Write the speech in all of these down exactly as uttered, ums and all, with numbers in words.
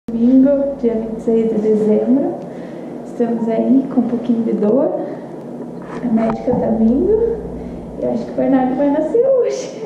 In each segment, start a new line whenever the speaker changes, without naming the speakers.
Domingo, dia vinte e seis de dezembro, estamos aí com um pouquinho de dor, a médica tá vindo e acho que o Bernardo vai nascer hoje.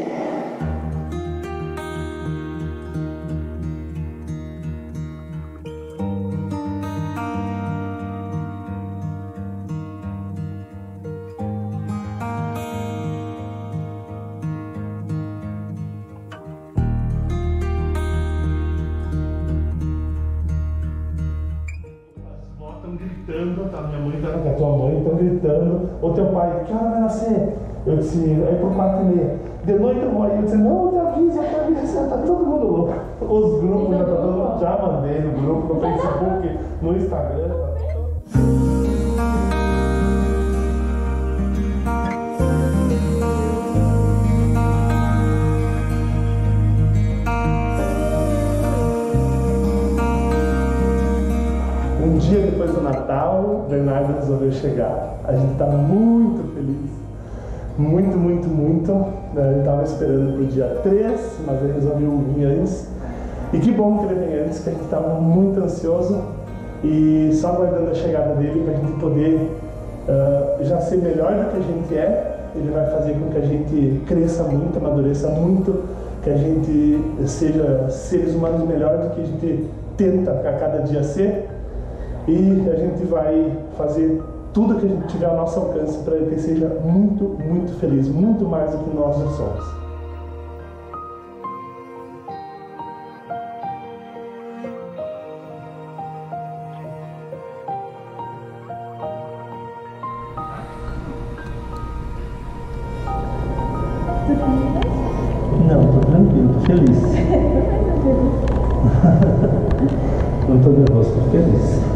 Gritando, tá? Minha mãe tá, a tua mãe tá gritando, ou teu pai, que hora vai nascer? Eu disse, aí por quatro e meia. De noite eu vou aí, eu disse, não, te avisa, te avisa, tá todo mundo louco. Os grupos já tá todo, já mandei no grupo, no Facebook, no Instagram. Um dia depois do Natal, o Bernardo resolveu chegar. A gente está muito feliz. Muito, muito, muito. Ele estava esperando para o dia três, mas ele resolveu vir antes. E que bom que ele veio antes, que a gente estava muito ansioso. E só aguardando a chegada dele para a gente poder uh, já ser melhor do que a gente é. Ele vai fazer com que a gente cresça muito, amadureça muito, que a gente seja seres humanos melhores do que a gente tenta a cada dia ser. E a gente vai fazer tudo que a gente tiver ao nosso alcance para que ele seja muito, muito feliz, muito mais do que nós já somos. Não, tô tranquilo, tô feliz. Não tô nervoso, tô feliz.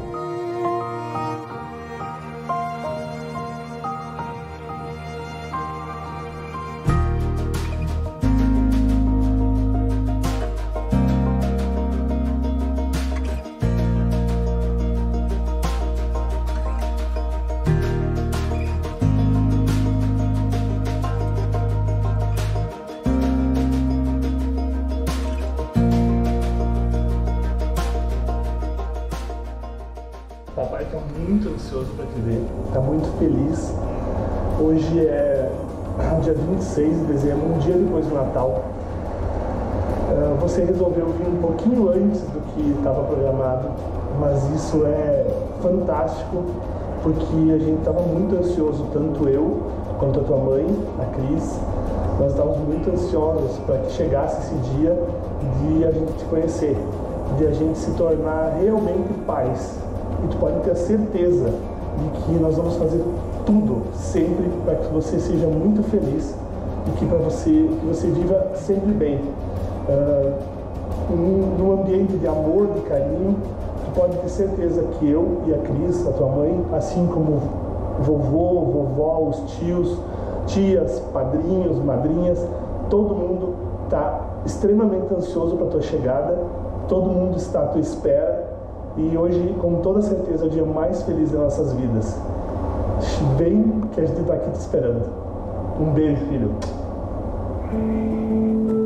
Papai está muito ansioso para te ver, está muito feliz. Hoje é dia vinte e seis de dezembro, um dia depois do Natal. Uh, você resolveu vir um pouquinho antes do que estava programado, mas isso é fantástico, porque a gente estava muito ansioso, tanto eu quanto a tua mãe, a Cris. Nós estávamos muito ansiosos para que chegasse esse dia de a gente te conhecer, de a gente se tornar realmente pais. E tu pode ter a certeza de que nós vamos fazer tudo sempre para que você seja muito feliz e que para você que você viva sempre bem, uh, num, num ambiente de amor, de carinho. Tu pode ter certeza que eu e a Cris, a tua mãe, assim como vovô, vovó, os tios, tias, padrinhos, madrinhas, todo mundo está extremamente ansioso para a tua chegada, todo mundo está à tua espera. E hoje, com toda certeza, é o dia mais feliz das nossas vidas. Vem que a gente está aqui te esperando. Um beijo, filho.